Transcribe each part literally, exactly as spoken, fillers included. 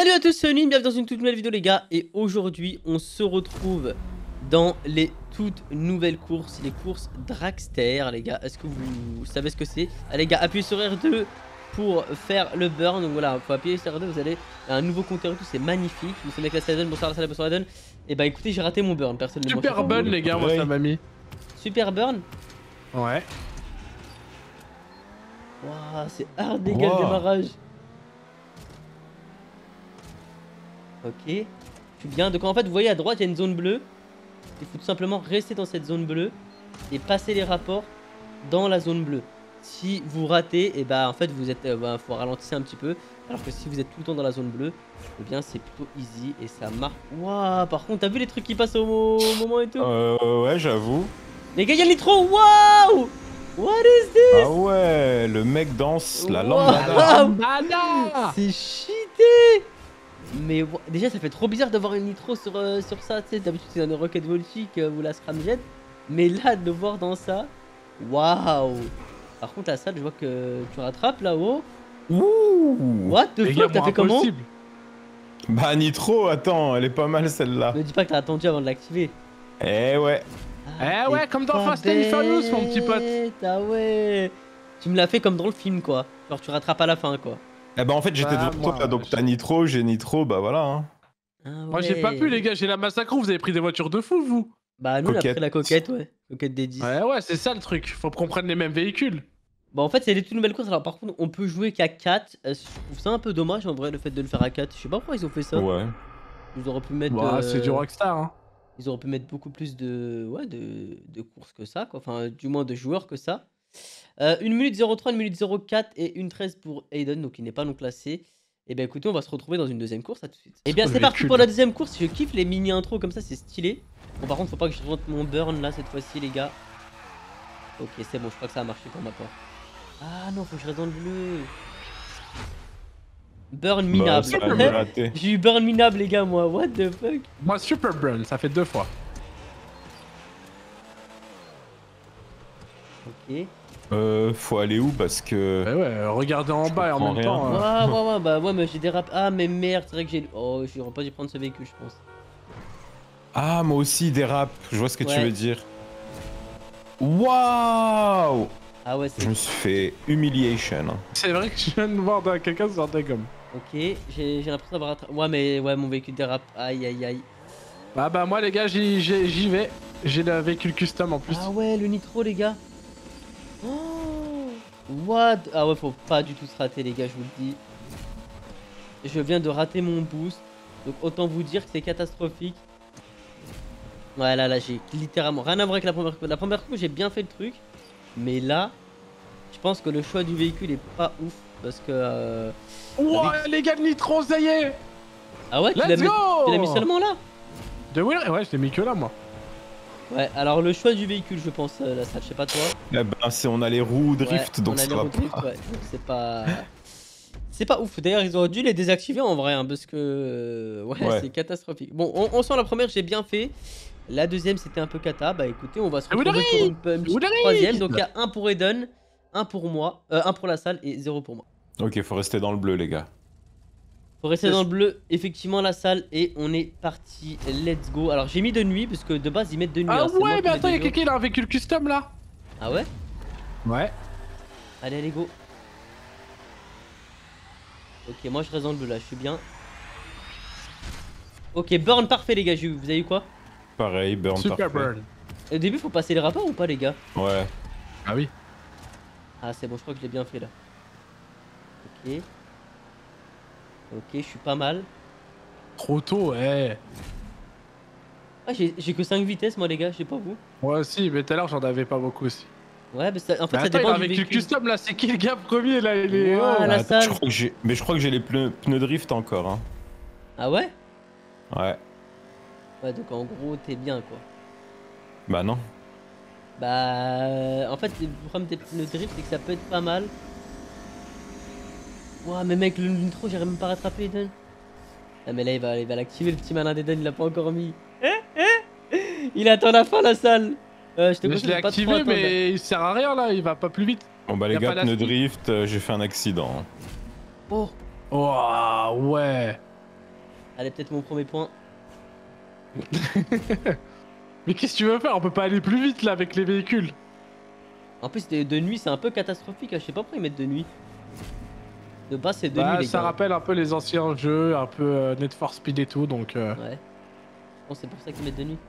Salut à tous, c'est Onin, bienvenue dans une toute nouvelle vidéo les gars. Et aujourd'hui on se retrouve dans les toutes nouvelles courses, les courses Dragster les gars. Est-ce que vous savez ce que c'est? Allez les gars, appuyez sur R deux pour faire le burn. Donc voilà, faut appuyer sur R deux, vous allez à un nouveau compteur et tout, c'est magnifique. Nous sommes avec la Saladin, bonsoir la Saladin, bonsoir la Saladin. Et bah écoutez, j'ai raté mon burn, personne ne Super burn les gars, moi ça m'a mis. Super burn. Ouais. Waouh, c'est hard les gars wow. le démarrage. Ok, je suis bien. Donc en fait, vous voyez à droite, il y a une zone bleue. Il faut tout simplement rester dans cette zone bleue et passer les rapports dans la zone bleue. Si vous ratez, et eh bah en fait, vous êtes, euh, bah, faut ralentir un petit peu. Alors que si vous êtes tout le temps dans la zone bleue, et eh bien c'est plutôt easy et ça marche. Waouh, par contre, t'as vu les trucs qui passent au, au moment et tout? Euh, ouais, j'avoue. Les gars, il y a le nitro. Waouh! What is this? Ah ouais, le mec danse la Wow. lambada. C'est cheaté. Mais déjà ça fait trop bizarre d'avoir une nitro sur, euh, sur ça, tu sais, d'habitude c'est une Rocket Voltic euh, ou la Scramjet. Mais là de le voir dans ça, waouh. Par contre la salle, je vois que tu rattrapes là-haut. Ouh. What the fuck, t'as fait comment? Bah nitro, attends, elle est pas mal celle-là. Ne dis pas que t'as attendu avant de l'activer. Eh ouais. Ah, eh ouais, comme dans Fast and Furious mon petit pote. Ah ouais. Tu me l'as fait comme dans le film quoi. Genre tu rattrapes à la fin quoi. Eh bah en fait j'étais bah, devant moi, toi, donc t'as nitro, j'ai nitro, bah voilà. Hein. Ah ouais. Moi j'ai pas pu les gars, j'ai la massacre, vous avez pris des voitures de fou vous. Bah nous Coquette. on a pris la coquette, ouais. Coquette des dix. Ouais ouais, c'est ça le truc, faut qu'on prenne les mêmes véhicules. Bon en fait c'est les toutes nouvelles courses, alors par contre on peut jouer qu'à quatre. euh, Je trouve ça un peu dommage en vrai le fait de le faire à quatre. Je sais pas pourquoi ils ont fait ça. Ouais. Ils auraient pu mettre... Bah euh... c'est du Rockstar hein. Ils auraient pu mettre beaucoup plus de... Ouais, de, de courses que ça quoi. Enfin du moins de joueurs que ça. euh, une minute zéro trois, une minute zéro quatre et une treize pour Aiden, donc il n'est pas non classé. Et bien écoutez, on va se retrouver dans une deuxième course, à tout de suite. Et bien c'est parti pour la deuxième course, je kiffe les mini intros comme ça, c'est stylé. Bon par contre faut pas que je rentre mon burn là cette fois-ci les gars. Ok c'est bon, je crois que ça a marché pour ma part. Ah non, faut que je reste dans le bleu. Burn minable. Bah, j'ai eu burn minable les gars moi, what the fuck. Moi super burn, ça fait deux fois. Ok. Euh, faut aller où parce que... Bah ouais, regardez en bas et en même rien. temps... Ouais, euh... ouais, ouais, bah ouais, mais j'ai dérapé. Ah, mais merde, c'est vrai que j'ai. Oh, j'aurais pas dû prendre ce véhicule, je pense. Ah, moi aussi, dérape, je vois ce que ouais. tu veux dire. Waouh. Ah ouais, c'est... Je me suis fait humiliation. C'est vrai que je viens de voir quelqu'un sur des gommes. Ok, j'ai l'impression d'avoir... attra... Ouais, mais ouais, mon véhicule dérape. Aïe, aïe, aïe. Bah bah moi les gars, j'y vais. J'ai le véhicule custom en plus. Ah ouais, le nitro les gars. Oh, what? Ah ouais, faut pas du tout se rater les gars, je vous le dis. Je viens de rater mon boost. Donc autant vous dire que c'est catastrophique. Ouais, là, là, j'ai littéralement rien à voir avec la première fois. La première fois, j'ai bien fait le truc. Mais là, je pense que le choix du véhicule est pas ouf. Parce que... Euh, oh les gars de nitro, ça y est. Ah ouais, tu l'as mis, mis seulement là? De Wheeler, ouais, je l'ai mis que là, moi. Ouais, alors le choix du véhicule, je pense, euh, là, ça, je sais pas toi. Eh ben, c'est on a les roues drift, ouais, donc on a ça les va roues pas. drift, ouais, donc c'est pas... C'est pas ouf. D'ailleurs, ils auraient dû les désactiver en vrai, hein, parce que... Ouais, ouais. c'est catastrophique. Bon, on, on sent la première, j'ai bien fait. La deuxième, c'était un peu cata. Bah écoutez, on va se retrouver pour une, une petite troisième. Donc il y a un pour Eden, un pour moi, euh, un pour la salle et zéro pour moi. Ok, faut rester dans le bleu, les gars. Faut rester dans le bleu, effectivement, la salle, et on est parti. Let's go. Alors j'ai mis de nuit, parce que de base, ils mettent de nuit. Ah hein, ouais, mais attends, il y a quelqu'un qui a un véhicule custom là. Ah ouais? Ouais. Allez, allez, go. Ok, moi je reste dans le bleu là, je suis bien. Ok, burn parfait, les gars. Vous avez eu quoi? Pareil, burn Super parfait. burn. Au début, faut passer les rapports ou pas, les gars? Ouais. Ah oui. Ah, c'est bon, je crois que je l'ai bien fait là. Ok. Ok, je suis pas mal. Trop tôt, ouais. Ah, j'ai que cinq vitesses, moi, les gars, je sais pas vous. Moi aussi, mais tout à l'heure, j'en avais pas beaucoup aussi. Ouais, mais ça, en fait, mais ça attends, dépend il du véhicule. custom là, c'est qui le gars premier là? Il est. Ouais, oh. la Attends, salle. je crois que j'ai... Mais je crois que j'ai les pneus, pneus drift encore. Hein. Ah ouais? Ouais. Ouais, donc en gros, t'es bien quoi. Bah non. Bah, en fait, le problème des pneus drift, c'est que ça peut être pas mal. Ouah, mais mec, le nitro, j'arrive même pas à rattraper Eden. Ah, mais là, il va il va l'activer, le petit malin d'Eden, il l'a pas encore mis. Il attend la fin, la salle. Euh, je te je l'ai activé, mais il sert à rien là, il va pas plus vite. Bon, bah, les gars, pneus drift, euh, j'ai fait un accident. Oh. Oh, ouais. Allez, peut-être mon premier point. Mais qu'est-ce que tu veux faire? On peut pas aller plus vite là avec les véhicules. En plus, de, de nuit, c'est un peu catastrophique. Hein. Je sais pas pourquoi ils mettent de nuit. De base, c'est de Bah, nuit, les ça gars. rappelle un peu les anciens jeux, un peu euh, Need for Speed et tout, donc... Euh... Ouais. Je pense que c'est pour ça qu'ils mettent de nuit.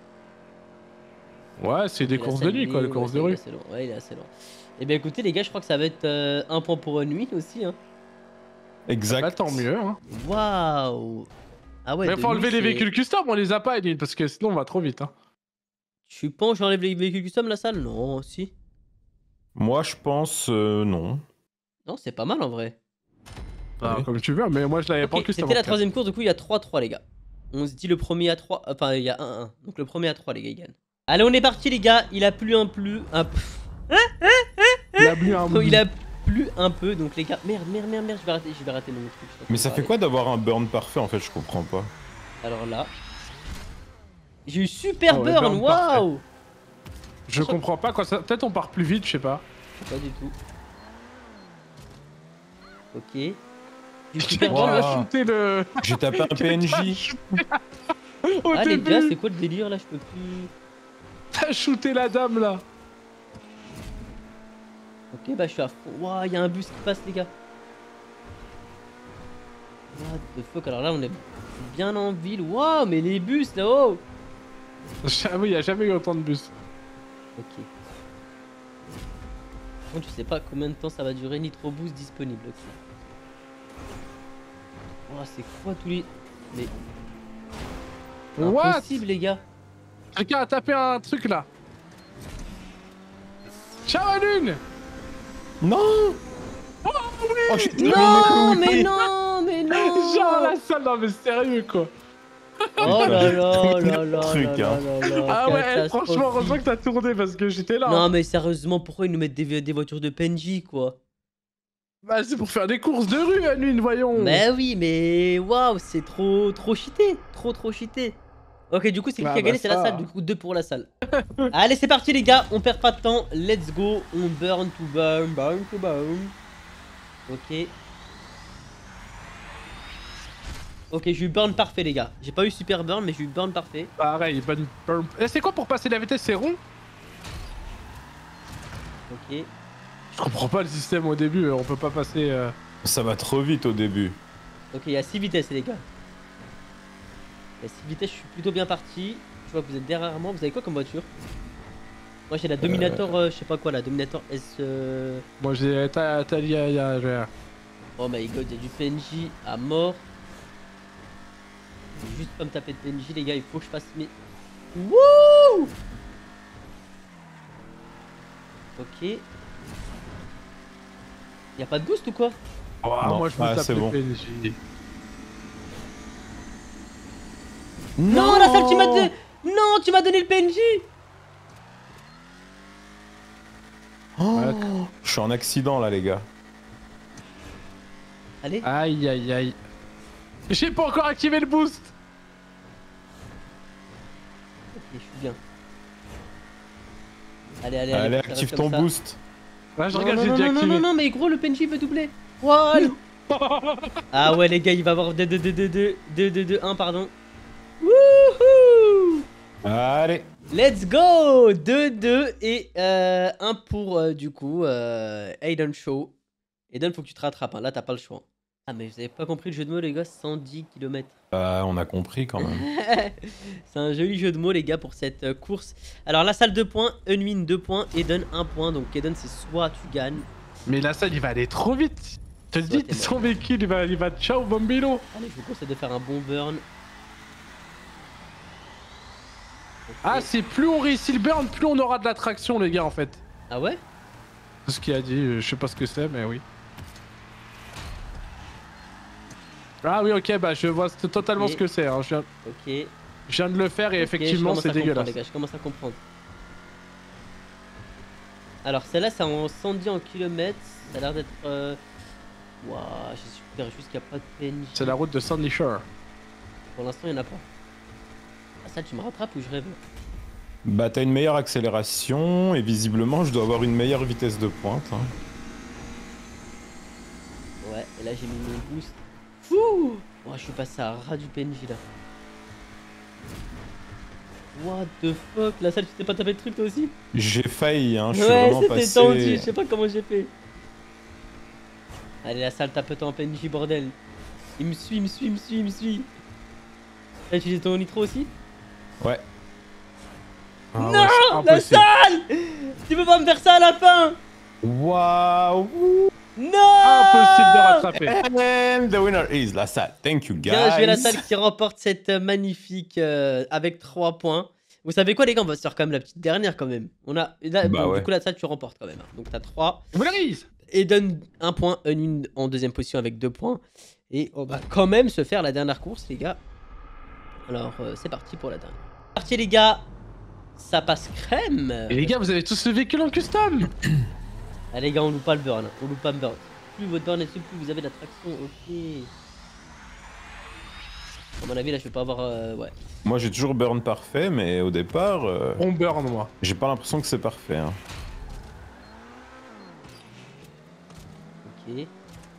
Ouais, c'est des Il est courses assez de nuit, quoi, allumé, les courses ouais, de il est rue. assez long. Ouais, il est assez long. Et bien écoutez, les gars, je crois que ça va être euh, un point pour une nuit aussi. Hein. Exact. Bah, tant mieux, hein. Waouh! Ah ouais, Mais de faut enlever nuit, les c'est- véhicules custom, on les a pas, Edwin, parce que sinon on va trop vite, hein. Tu penses que j'enlève les véhicules custom la salle? Non, si. Moi, je pense euh, non. Non, c'est pas mal en vrai. Bah, Ouais. comme tu veux, mais moi je l'avais pas en Ok, custom. c'était en la tout cas. troisième course, du coup il y a trois trois les gars. On se dit le premier à trois, enfin il y a un un. Donc le premier à trois les gars il gagne. Allez on est parti les gars, il a plu un peu, un peu. Il a bu un Non, il a plu un peu donc les gars, merde merde merde merde, je vais rater, je vais rater mon truc. je sais pas Mais ça comment fait parler. quoi d'avoir un burn parfait en fait? Je comprends pas. Alors là, j'ai eu super Ah ouais, burn, burn parfait. waouh! Je comprends pas quoi ça. Peut-être on part plus vite, je sais pas. Pas du tout. Ok. J'ai eu Tu super Wow. burn. as shooté le. J'ai tapé un P N J. Au Ah les début, gars, c'est quoi le délire là? Je peux plus. t'as shooté la dame là. Ok, bah je suis à fond. Waouh, il y a un bus qui passe, les gars. What the fuck? Alors là, on est bien en ville. Waouh, mais les bus là-haut. J'avoue, y a jamais eu autant de bus. Ok. Par contre, je sais pas combien de temps ça va durer. Nitro Boost disponible. Ok. Waouh, c'est quoi tous les. Mais. What? Impossible, les gars. Quelqu'un a tapé un truc là. Ciao à lune. Non. Oh oui. Oh, j'ai- Non, mais non, mais non. Genre la salle, non mais sérieux quoi. Oh là là Putain, là là truc, là hein. là là, Ah ouais, eh, franchement, catastrophique. heureusement que t'as tourné parce que j'étais là. Non hein. mais sérieusement, pourquoi ils nous mettent des, des voitures de P N J quoi? Bah c'est pour faire des courses de rue à lune, voyons. Bah oui, mais waouh, c'est trop trop cheaté, trop trop cheaté. Ok, du coup c'est qui Bah, qui a gagné? bah, C'est la ça. salle, du coup deux pour la salle. Allez, c'est parti les gars, on perd pas de temps, let's go, on burn to burn, burn to burn. Ok. Ok, j'ai eu burn parfait les gars. J'ai pas eu super burn, mais j'ai eu burn parfait. Pareil, bonne burn. Eh, c'est quoi pour passer la vitesse? C'est rond? Ok. Je comprends pas le système au début, on peut pas passer. Euh... Ça va trop vite au début. Ok, il y a six vitesses les gars. Il y a six vitesses, je suis plutôt bien parti. Je vois que vous êtes derrière moi. Vous avez quoi comme voiture? Moi j'ai la Dominator, euh, je sais pas quoi, la Dominator S. Euh... Moi j'ai Talia, il y a. Oh my god, il y a du P N J à mort. Je vais juste pas me taper de P N J les gars, il faut que je fasse mes. Wouh! Ok. Y'a pas de boost ou quoi? Oh, Non. moi je me Ah, tape c'est le bon. P N J. Non, la salle tu m'as donné. Non, tu m'as donné le P N J! Oh, Ouais. je suis en accident là, les gars. Allez. Aïe aïe aïe. J'ai pas encore activé le boost. Ok, je suis bien. Allez, allez, Allez, faut faire active comme ton ça. boost. Là je Non, regarde, non, j'ai non, déjà non, activé. non, non, mais gros, le P N J veut doubler. Voilà. Ah ouais, les gars, il va avoir deux, deux, deux, deux, deux, deux, deux, deux, un, pardon. Wouhou! Allez. Let's go! deux deux et euh, un pour, euh, du coup, euh, Aiden Show. Aiden, faut que tu te rattrapes, hein. Là, t'as pas le choix. Ah, mais vous avez pas compris le jeu de mots, les gars, cent dix kilomètres. Bah, on a compris quand même. C'est un joli jeu de mots, les gars, pour cette euh, course. Alors, la salle deux points, Unwin deux points, Eden un point. Donc, Eden, c'est soit tu gagnes. Mais la salle il va aller trop vite. Je te Soit dis, t'es son mort. véhicule il va, il va ciao Bombino. Allez, je vous conseille de faire un bon burn. Ok. Ah, c'est plus on réussit le burn, plus on aura de la traction, les gars, en fait. Ah ouais? C'est ce qu'il a dit, euh, je sais pas ce que c'est, mais oui. Ah oui, ok, bah je vois totalement Ok. ce que c'est. Hein. Je, viens, Ok. je viens de le faire et Ok, effectivement, je c'est commence à comprendre, dégueulasse. les gars, je commence à comprendre. Alors, celle-là, c'est en cent dix en kilomètres. Ça a l'air d'être. Euh... Waouh, j'espère juste qu'il n'y a pas de P N J. C'est la route de Sandy Shore. Pour l'instant, il n'y en a pas. Ah, ça, tu me rattrapes ou je rêve? Bah, t'as une meilleure accélération et visiblement, je dois avoir une meilleure vitesse de pointe. hein. Ouais, et là, j'ai mis mon boost. Fouh! Oh, je suis passé à ras du P N J là. What the fuck? La salle, tu t'es pas tapé le truc toi aussi? J'ai failli, hein, je suis Ouais, vraiment c'était passé. tendu, je sais pas comment j'ai fait. Allez, la salle tape-toi en P N J, bordel. Il me suit, il me suit, il me suit, il me suit. T'as utilisé ton nitro aussi? Ouais. Ah Non, ouais, c'est la impossible. salle! Tu peux pas me faire ça à la fin? Waouh! Non! Impossible de rattraper. And the winner is la salle. Thank you, guys. Bien joué la salle qui remporte cette euh, magnifique euh, avec trois points. Vous savez quoi les gars, on va se faire quand même la petite dernière quand même. On a là, Bah bon, ouais. du coup la salle tu remportes quand même. hein. Donc t'as trois. Winner Et donne un point, une en deuxième position avec deux points. Et on va quand même se faire la dernière course les gars. Alors euh, c'est parti pour la dernière. C'est parti les gars. Ça passe crème. Et les gars, vous avez tous le véhicule en custom. Allez les gars, on loupe pas le burn. On loupe pas le burn. Plus votre burn est dessus, plus vous avez de la traction. Ok. À mon avis là je vais pas avoir... Euh, ouais. Moi j'ai toujours burn parfait, mais au départ, euh, On burn, moi. j'ai pas l'impression que c'est parfait. Hein. Ok.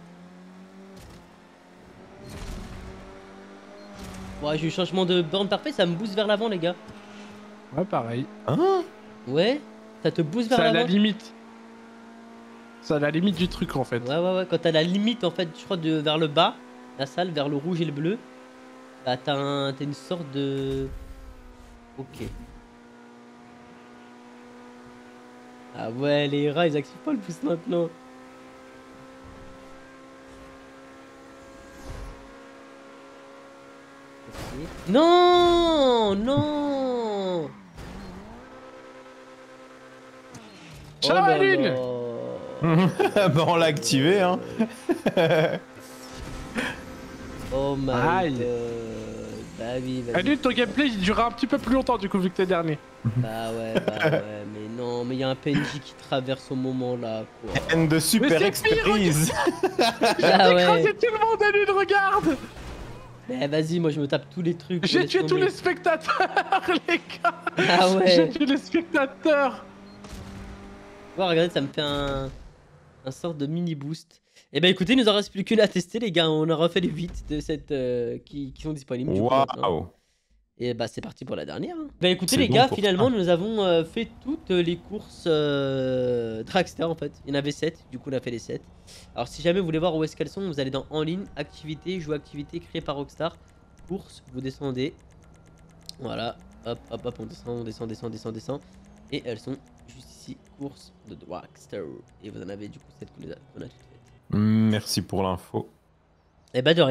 Ouais, j'ai eu changement de burn parfait, ça me booste vers l'avant, les gars. Ouais, pareil. Hein? Ouais, ça te booste vers C'est à la l'avant. limite. C'est à la limite du truc en fait. Ouais, ouais, ouais, quand t'as la limite, en fait, je crois, de vers le bas, la salle, vers le rouge et le bleu, bah t'as un... t'as une sorte de... Ok. Ah ouais, les rats, ils activent pas le pouce maintenant. Ok. Non, non. Ciao, Oh là Lune. là. Bah on l'a activé, hein. Oh my Aïe. god. Bah oui, Ah, vas-y. Lune, ton gameplay il durera un petit peu plus longtemps du coup vu que t'es dernier. Bah ouais, bah ouais, mais non, mais il y a un P N J qui traverse au moment là, quoi. And de super Mais c'est pire, expérience. J'ai Ah ouais. écrasé tout le monde, Lune, regarde. Mais vas-y, moi je me tape tous les trucs. J'ai laisse tué tous tomber. les spectateurs, les gars. Ah J'ai ouais. tué les spectateurs. Ouais, regardez, ça me fait un, un sort de mini boost. Et bah écoutez, il nous en reste plus qu'une à tester, les gars. On aura fait les huit de cette euh, qui, qui sont disponibles. du coup, maintenant. Waouh. Et bah c'est parti pour la dernière. hein. Bah écoutez C'est les bon gars, pour finalement ça. nous avons euh, fait toutes les courses euh, Dragster en fait. Il y en avait sept, du coup on a fait les sept. Alors si jamais vous voulez voir où est-ce qu'elles sont, vous allez dans en ligne, activité, jouer activité créée par Rockstar. Course, vous descendez. Voilà, hop hop hop, on descend, on descend, descend, descend, descend. Et elles sont juste ici, course de Dragster. Et vous en avez du coup sept qu'on a, qu'on a toutes faites. Merci pour l'info. Et bah de rien.